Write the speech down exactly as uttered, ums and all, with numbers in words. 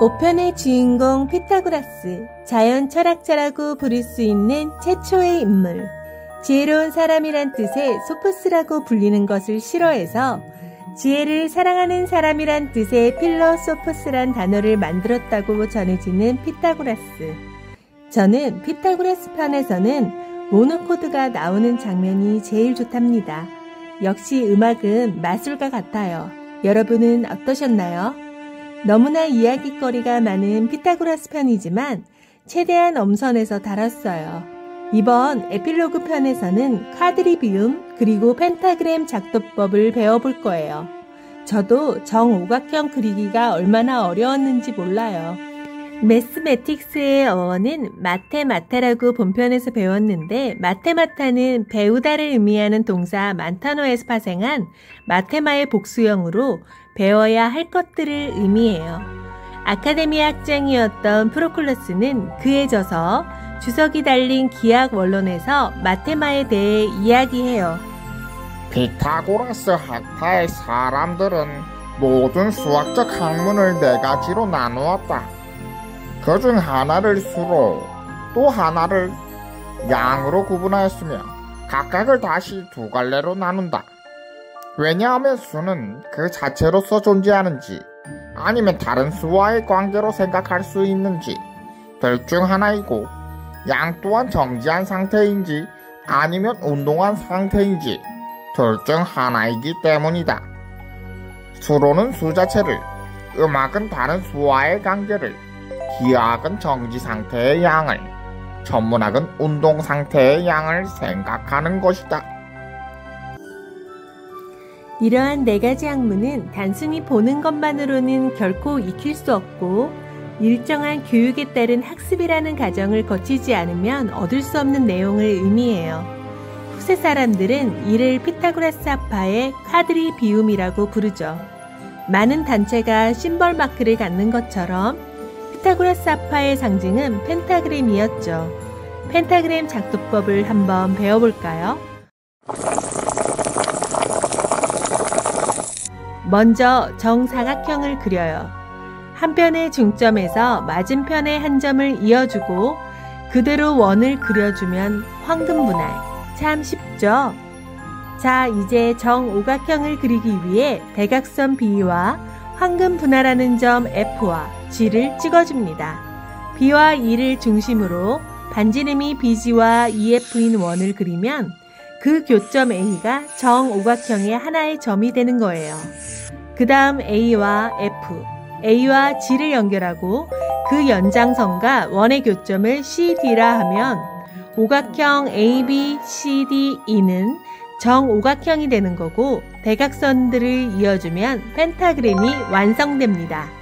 오 편의 주인공 피타고라스, 자연 철학자라고 부를 수 있는 최초의 인물. 지혜로운 사람이란 뜻의 소포스라고 불리는 것을 싫어해서 지혜를 사랑하는 사람이란 뜻의 필로소포스란 단어를 만들었다고 전해지는 피타고라스. 저는 피타고라스 편에서는 모노코드가 나오는 장면이 제일 좋답니다. 역시 음악은 마술과 같아요. 여러분은 어떠셨나요? 너무나 이야깃거리가 많은 피타고라스 편이지만 최대한 엄선해서 다뤘어요. 이번 에필로그 편에서는 쿼드리비움 그리고 펜타그램 작도법을 배워볼 거예요. 저도 정오각형 그리기가 얼마나 어려웠는지 몰라요. 매스매틱스의 어원은 마테마타라고 본편에서 배웠는데 마테마타는 배우다를 의미하는 동사 만타노에서 파생한 마테마의 복수형으로 배워야 할 것들을 의미해요. 아카데미 학장이었던 프로클러스는 그에 져서 주석이 달린 기하 원론에서 마테마에 대해 이야기해요. 피타고라스 학파의 사람들은 모든 수학적 학문을 네 가지로 나누었다. 그중 하나를 수로, 또 하나를 양으로 구분하였으며 각각을 다시 두 갈래로 나눈다. 왜냐하면 수는 그 자체로서 존재하는지 아니면 다른 수와의 관계로 생각할 수 있는지 둘 중 하나이고, 양 또한 정지한 상태인지 아니면 운동한 상태인지 둘 중 하나이기 때문이다. 수로는 수 자체를, 음악은 다른 수와의 관계를, 기하학은 정지 상태의 양을, 천문학은 운동 상태의 양을 생각하는 것이다. 이러한 네 가지 학문은 단순히 보는 것만으로는 결코 익힐 수 없고 일정한 교육에 따른 학습이라는 과정을 거치지 않으면 얻을 수 없는 내용을 의미해요. 후세 사람들은 이를 피타고라스 학파의 쿼드리비움이라고 부르죠. 많은 단체가 심벌 마크를 갖는 것처럼 피타고라스 학파의 상징은 펜타그램이었죠. 펜타그램 작도법을 한번 배워볼까요? 먼저 정사각형을 그려요. 한 편의 중점에서 맞은편의 한 점을 이어주고 그대로 원을 그려주면 황금분할. 참 쉽죠? 자, 이제 정오각형을 그리기 위해 대각선 B와 황금분할하는 점 F와 G를 찍어줍니다. B와 E를 중심으로 반지름이 비지와 이에프인 원을 그리면 그 교점 A가 정오각형의 하나의 점이 되는 거예요. 그 다음 A와 F, A와 G를 연결하고 그 연장선과 원의 교점을 씨디라 하면 오각형 에이 비 씨 디 이는 정오각형이 되는 거고 대각선들을 이어주면 펜타그램이 완성됩니다.